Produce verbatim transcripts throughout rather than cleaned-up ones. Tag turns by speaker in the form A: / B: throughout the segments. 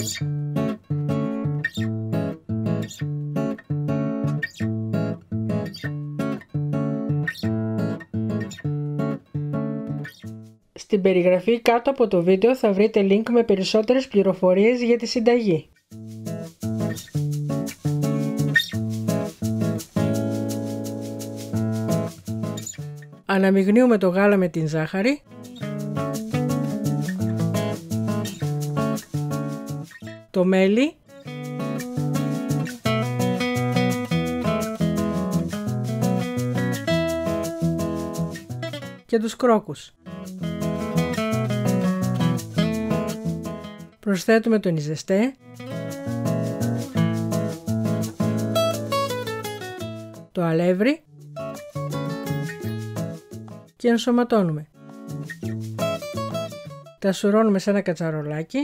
A: Στην περιγραφή κάτω από το βίντεο θα βρείτε link με περισσότερες πληροφορίες για τη συνταγή. Αναμειγνύουμε το γάλα με την ζάχαρη. Το μέλι. Και τους κρόκους. Προσθέτουμε τον ιζεστέ, το αλεύρι και ενσωματώνουμε. Τα σουρώνουμε σε ένα κατσαρολάκι.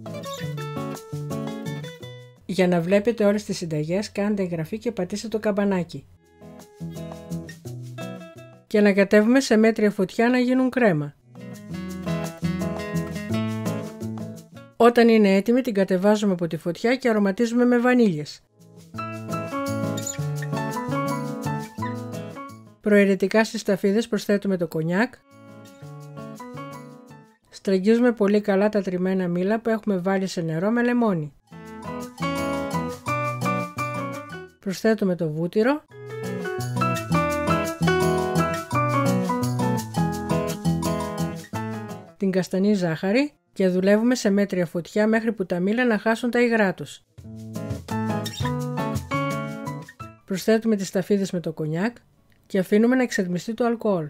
A: Για να βλέπετε όλες τις συνταγές κάντε εγγραφή και πατήστε το καμπανάκι. Και ανακατεύουμε σε μέτρια φωτιά να γίνουν κρέμα. Όταν είναι έτοιμη την κατεβάζουμε από τη φωτιά και αρωματίζουμε με βανίλιες. Προαιρετικά στις σταφίδες προσθέτουμε το κονιάκ. Στραγγίζουμε πολύ καλά τα τριμμένα μήλα που έχουμε βάλει σε νερό με λεμόνι. Προσθέτουμε το βούτυρο. Την καστανή ζάχαρη και δουλεύουμε σε μέτρια φωτιά μέχρι που τα μήλα να χάσουν τα υγρά τους. Προσθέτουμε τις σταφίδες με το κονιάκ και αφήνουμε να εξατμιστεί το αλκοόλ.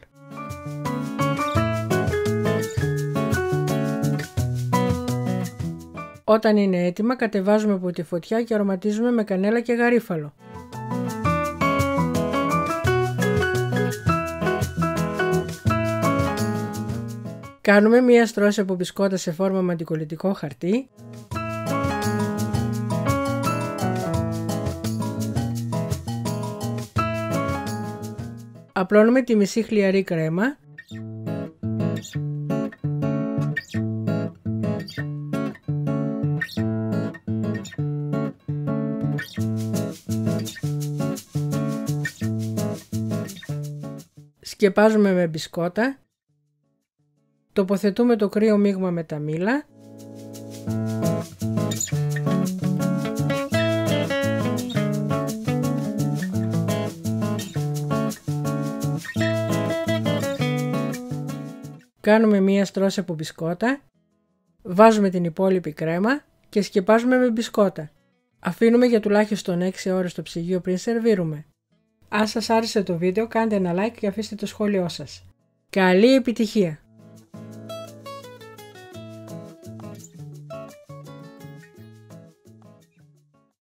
A: Όταν είναι έτοιμα κατεβάζουμε από τη φωτιά και αρωματίζουμε με κανέλα και γαρίφαλο. Κάνουμε μία στρώση από μπισκότα σε φόρμα με αντικολλητικό χαρτί. Απλώνουμε τη μισή χλιαρή κρέμα. Σκεπάζουμε με μπισκότα. Τοποθετούμε το κρύο μείγμα με τα μήλα. Κάνουμε μία στρώση από μπισκότα. Βάζουμε την υπόλοιπη κρέμα και σκεπάζουμε με μπισκότα. Αφήνουμε για τουλάχιστον έξι ώρες στο ψυγείο πριν σερβίρουμε. Αν σας άρεσε το βίντεο κάντε ένα like και αφήστε το σχόλιο σας. Καλή επιτυχία!